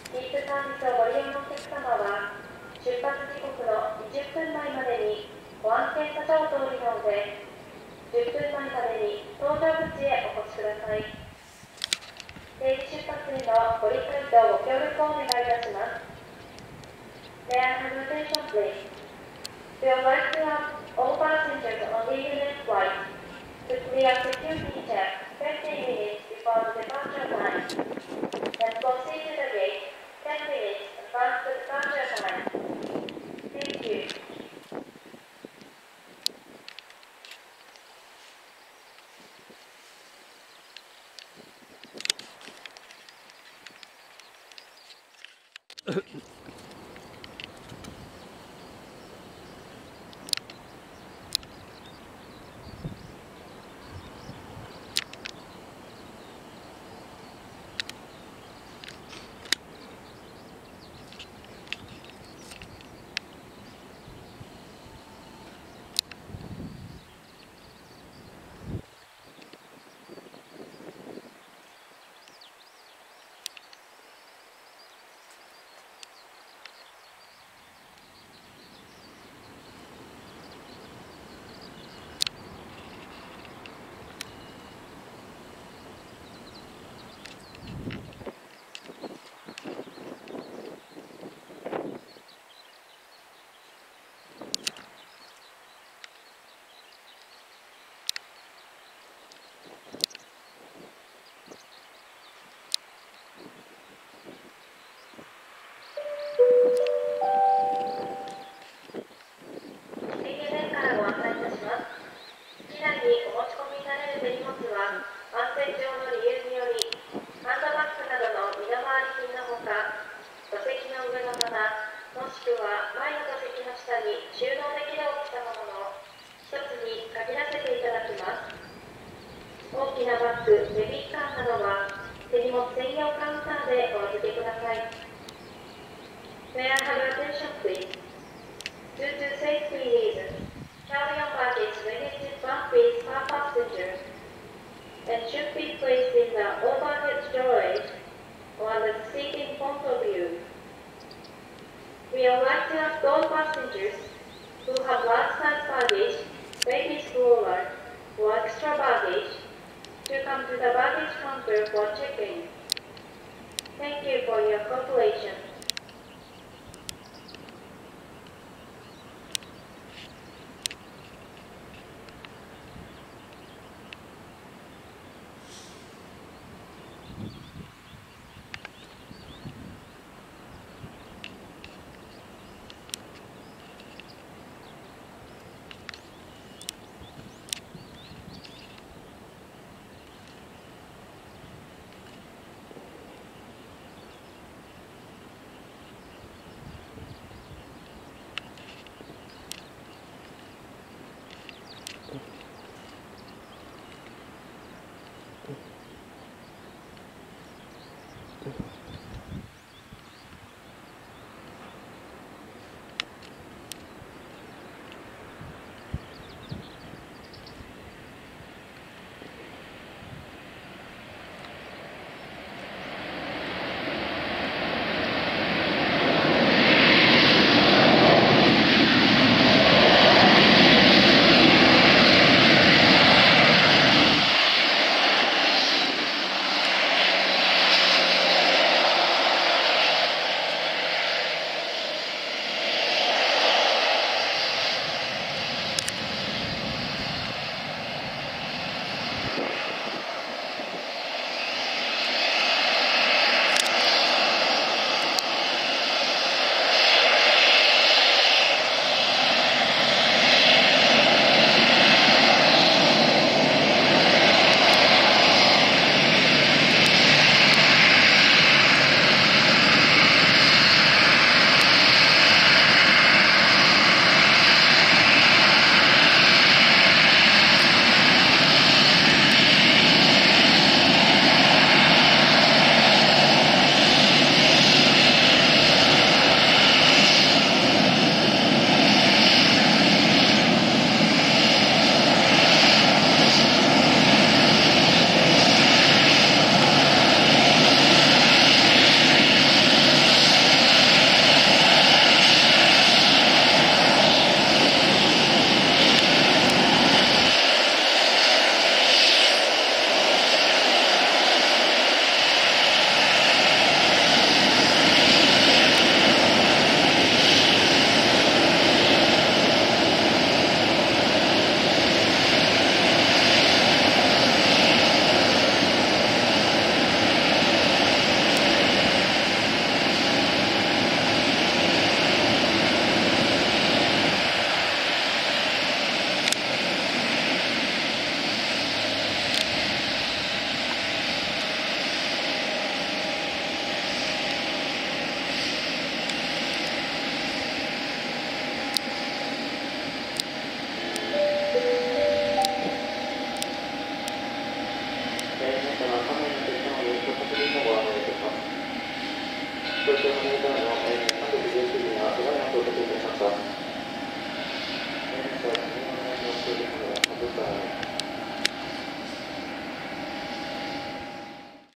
ディープサービスをご利用のお客様は、出発時刻の20分前までに保安検査所を通りので、10分前までに搭乗口へお越しください。定時出発へのご理解とご協力をお願いいたします。May I have your attention, please? We would like to have all passengers on the next flight to clear security check 15 minutes before the departure time and proceed to the gate 10 minutes advance the departure time. Thank you. 大きなバッグ、ベビーカーなどは手荷物専用カウンターでお預けください。May I have your attention, please? Due to safety reasons, carry-on baggage limited one piece per passenger and should be placed in the overhead storage or the seat in front of you. We would like to ask all passengers who have large-size baggage, baby stroller, or extra baggage to come to the baggage counter for check-in. Thank you for your cooperation.